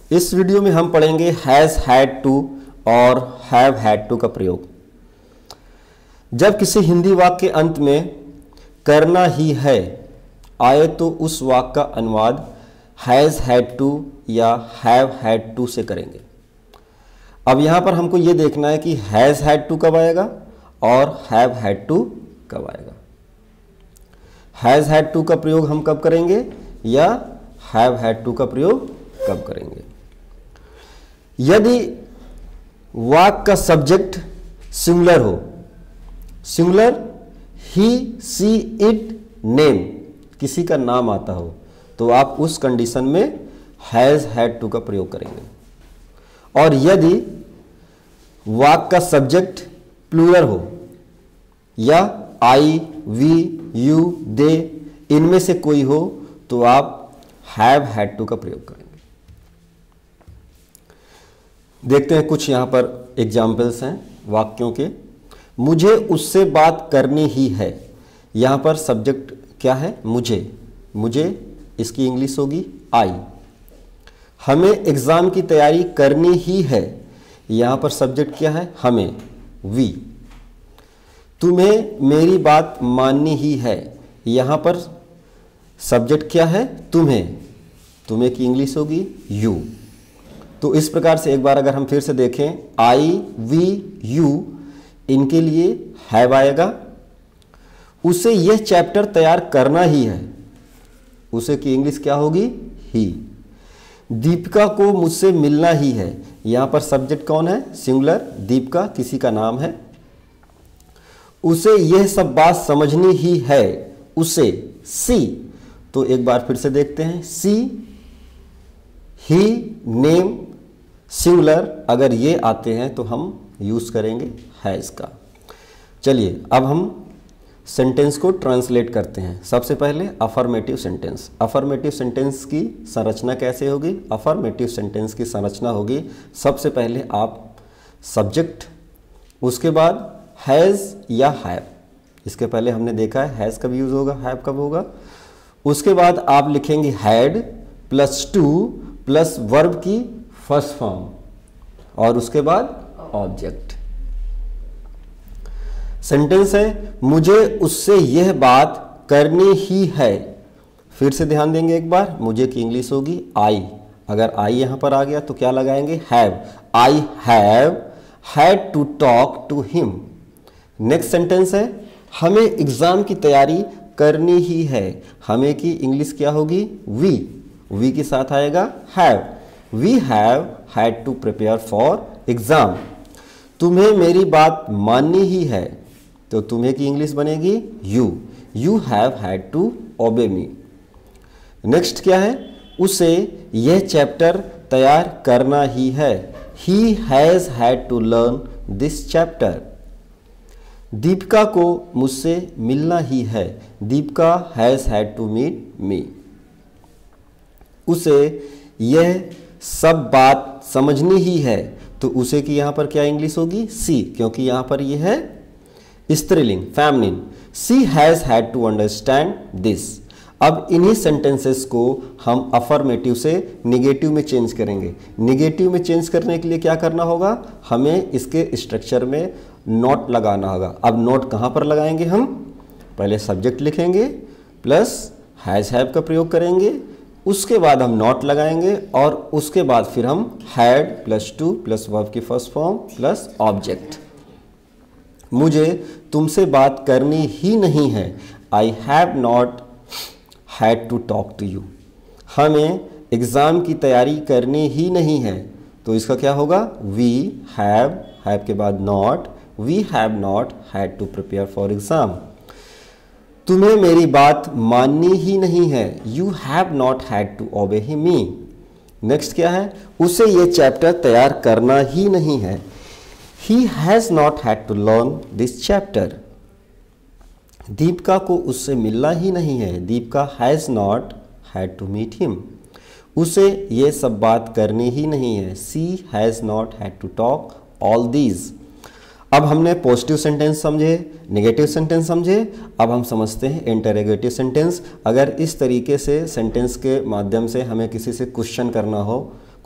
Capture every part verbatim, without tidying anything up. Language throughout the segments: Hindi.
इस वीडियो में हम पढ़ेंगे हैज़ हैड टू और हैव हैड टू का प्रयोग। जब किसी हिंदी वाक्य के अंत में करना ही है आए तो उस वाक्य का अनुवाद हैज़ हैड टू या हैव हैड टू से करेंगे। अब यहाँ पर हमको ये देखना है कि हैज़ हैड टू कब आएगा और हैव हैड टू कब आएगा। हैज़ हैड टू का प्रयोग हम कब करेंगे या हैव हैड टू का प्रयोग कब करेंगे। यदि वाक्य का सब्जेक्ट सिंगुलर हो, singular he she it name, किसी का नाम आता हो, तो आप उस कंडीशन में हैज़ हैड टू का प्रयोग करेंगे। और यदि वाक्य का सब्जेक्ट प्लूरल हो या आई, वी, यू, दे, इनमें से कोई हो, तो आप हैव हैड टू का प्रयोग करेंगे। देखते हैं कुछ यहां पर एग्जाम्पल्स हैं वाक्यों के। मुझे उससे बात करनी ही है, यहां पर सब्जेक्ट क्या है? मुझे। मुझे इसकी इंग्लिश होगी आई। हमें एग्जाम की तैयारी करनी ही है, यहां पर सब्जेक्ट क्या है? हमें, वी। तुम्हें मेरी बात माननी ही है, यहां पर सब्जेक्ट क्या है? तुम्हें। तुम्हें की इंग्लिश होगी यू। तो इस प्रकार से एक बार अगर हम फिर से देखें, आई, वी, यू, इनके लिए हैव आएगा। उसे यह चैप्टर तैयार करना ही है, उसे की इंग्लिश क्या होगी? ही। दीपिका को मुझसे मिलना ही है, यहां पर सब्जेक्ट कौन है? सिंगुलर, दीपिका किसी का नाम है। उसे यह सब बात समझनी ही है, उसे, सी। तो एक बार फिर से देखते हैं, सी, ही, नेम, सिंगुलर, अगर ये आते हैं तो हम यूज करेंगे हैज़ का। चलिए अब हम सेंटेंस को ट्रांसलेट करते हैं। सबसे पहले अफर्मेटिव सेंटेंस। अफर्मेटिव सेंटेंस की संरचना कैसे होगी? अफर्मेटिव सेंटेंस की संरचना होगी, सबसे पहले आप सब्जेक्ट, उसके बाद हैज़ या हैव। इसके पहले हमने देखा है हैज़ कब यूज होगा, हैव कब होगा। उसके बाद आप लिखेंगे had plus to plus verb की फर्स्ट फॉर्म और उसके बाद ऑब्जेक्ट। सेंटेंस है मुझे उससे यह बात करनी ही है। फिर से ध्यान देंगे एक बार, मुझे की इंग्लिश होगी आई। अगर आई यहां पर आ गया तो क्या लगाएंगे? Have. I have had to talk to him. Next sentence है हमें एग्जाम की तैयारी करनी ही है। हमें की इंग्लिश क्या होगी? वी। वी के साथ आएगा have. We have had to prepare for exam. तुम्हें मेरी बात माननी ही है, तो तुम्हें की इंग्लिश बनेगी you. You have had to obey me. Next क्या है? उसे यह चैप्टर तैयार करना ही है। He has had to learn this chapter. Deepika को मुझसे मिलना ही है। Deepika has had to meet me. उसे यह सब बात समझनी ही है, तो उसे की यहां पर क्या इंग्लिश होगी? सी, क्योंकि यहां पर यह है स्त्रीलिंग, feminine. She has had to understand this. अब इन्हीं सेंटेंसेस को हम अफर्मेटिव से निगेटिव में चेंज करेंगे। निगेटिव में चेंज करने के लिए क्या करना होगा? हमें इसके स्ट्रक्चर में नोट लगाना होगा। अब नोट कहाँ पर लगाएंगे हम? पहले सब्जेक्ट लिखेंगे प्लस हैज़ हैव का प्रयोग करेंगे, उसके बाद हम नोट लगाएंगे और उसके बाद फिर हम had plus to plus verb की फर्स्ट फॉर्म प्लस ऑब्जेक्ट। मुझे तुमसे बात करनी ही नहीं है। I have not had to talk to you. हमें एग्जाम की तैयारी करनी ही नहीं है, तो इसका क्या होगा? वी हैव, हैव के बाद not, we have not had to prepare for exam. तुम्हें मेरी बात माननी ही नहीं है। You have not had to obey me. Next क्या है? उसे ये चैप्टर तैयार करना ही नहीं है। He has not had to learn this chapter. Deepika को उससे मिलना ही नहीं है। Deepika has not had to meet him. उसे ये सब बात करनी ही नहीं है। She has not had to talk all these. अब हमने पॉजिटिव सेंटेंस समझे, नेगेटिव सेंटेंस समझे, अब हम समझते हैं इंटरोगेटिव सेंटेंस। अगर इस तरीके से सेंटेंस के माध्यम से हमें किसी से क्वेश्चन करना हो,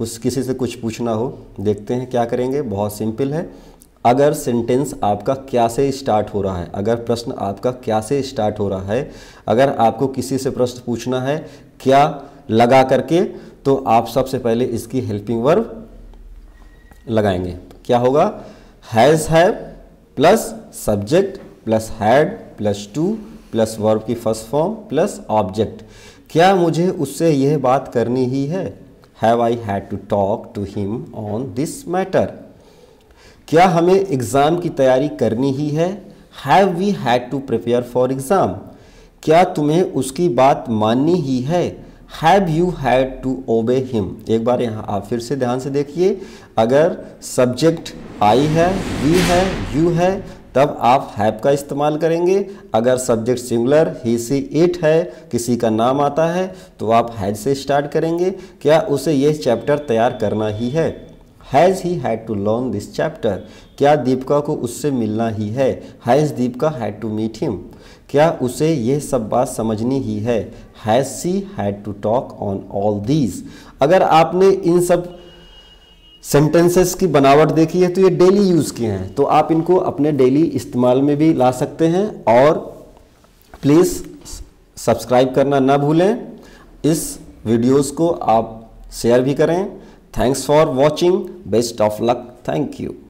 कुछ किसी से कुछ पूछना हो, देखते हैं क्या करेंगे। बहुत सिंपल है। अगर सेंटेंस आपका क्या से स्टार्ट हो रहा है, अगर प्रश्न आपका क्या से स्टार्ट हो रहा है, अगर आपको किसी से प्रश्न पूछना है क्या लगा करके, तो आप सबसे पहले इसकी हेल्पिंग वर्ब लगाएंगे। क्या होगा? Has have plus subject plus had plus to plus verb की फर्स्ट फॉर्म प्लस ऑब्जेक्ट। क्या मुझे उससे यह बात करनी ही है? Have I had to talk to him on this matter. क्या हमें एग्ज़ाम की तैयारी करनी ही है? Have we had to prepare for exam. क्या तुम्हें उसकी बात माननी ही है? Have you had to obey him. एक बार यहाँ आप फिर से ध्यान से देखिए, अगर सब्जेक्ट आई है, वी है, यू है, तब आप हैव का इस्तेमाल करेंगे। अगर subject singular he she it है, किसी का नाम आता है, तो आप हैज से स्टार्ट करेंगे। क्या उसे ये चैप्टर तैयार करना ही है? Has he had to learn this chapter. क्या दीपिका को उससे मिलना ही है? Has Deepika had to meet him. क्या उसे यह सब बात समझनी ही है? Has she had to talk on all these. अगर आपने इन सब सेंटेंसेस की बनावट देखी है तो ये डेली यूज़ किए हैं, तो आप इनको अपने डेली इस्तेमाल में भी ला सकते हैं। और प्लीज़ सब्सक्राइब करना ना भूलें। इस वीडियोस को आप शेयर भी करें। Thanks for watching. Best of luck. Thank you.